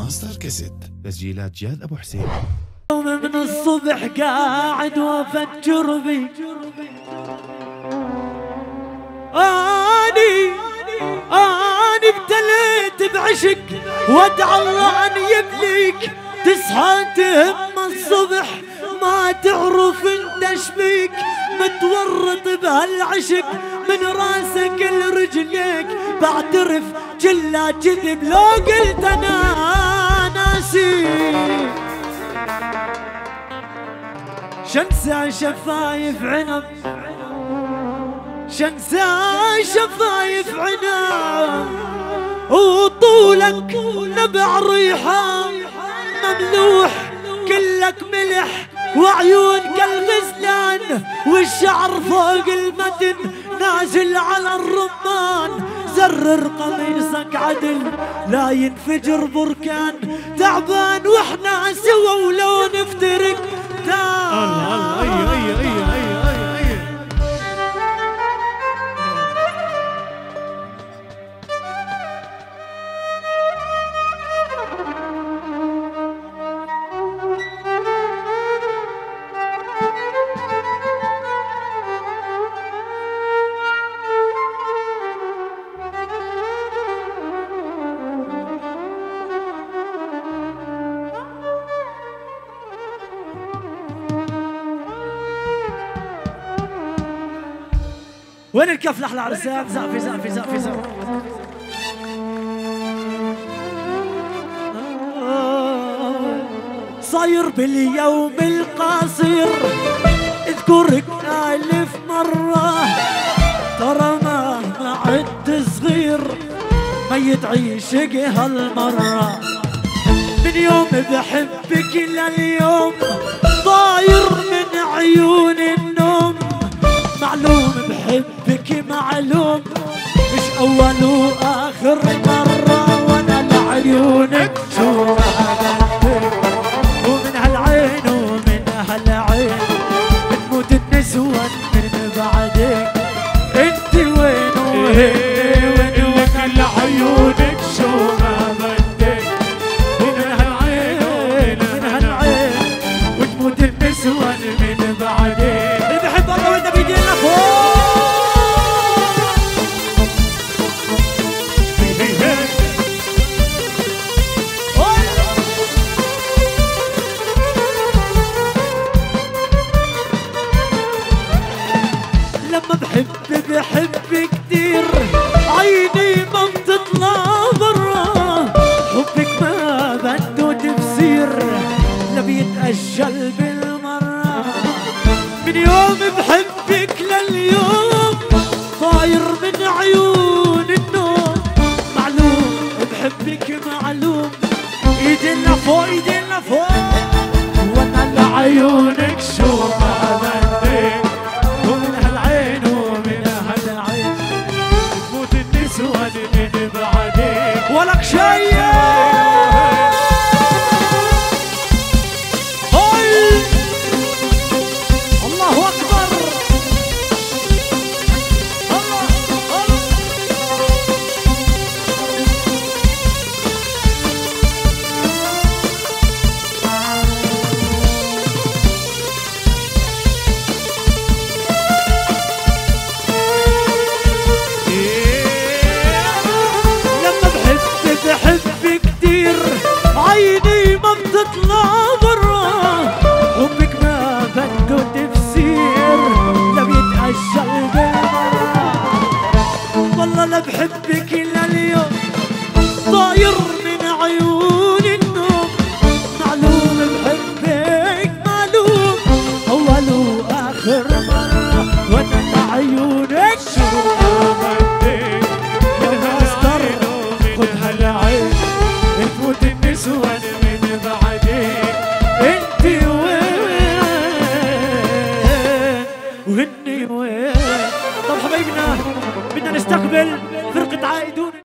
ماستر كاسيت تسجيلات جاد ابو حسين. من الصبح قاعد وافكر بي اني ابتليت بعشق وادعى الله ان يبليك تصحى تهم الصبح ما تعرف انت ايش بيك متورط بهالعشق من راسك لرجليك بعترف كله كذب لو قلت انا ناسي شنسى شفايف عنب شنسى شفايف عنب وطولك نبع ريحة مملوح كلك ملح وعيونك الغزلان والشعر فوق المتن نازل على الرمان زرر قميصك عدل لا ينفجر بركان تعبان واحنا سوا ولو نفترق وين الكف لحلى عرسان زقفي زقفي زقفي زقفي صاير باليوم القصير اذكرك 1000 مرة ترى ما عد صغير ما يتعيشك هالمرة من يوم بحبك لليوم طاير من عيون النوم معلوم بحبك معلوم مش أول وآخر مرة وأنا لعيونك شو ومن هالعين ومن هالعين بتموت النسوان من بعدك انت وين وين وين لعيونك شو ما بدك ومن هالعين ومن هالعين وتموت النسوان من بعدك اللي بحب الله وانت بيدينا فوق لما بحب كتير عيني ما بتطلع برا حبك ما بده تفسير لا بيتأجل بالمرة من يوم بحبك لليوم طاير من عيون النوم معلوم بحبك معلوم ايدينا فوق ايدينا فوق وانا لعيونك شو ما بدك ومن هالعين ومن هالعين تموت النسوان من بعدك ولك شيء بحب كتير عيني ما بتطلع برا حبك ما بده تفسير لا بيتأجل بالمرة والله لا بحبك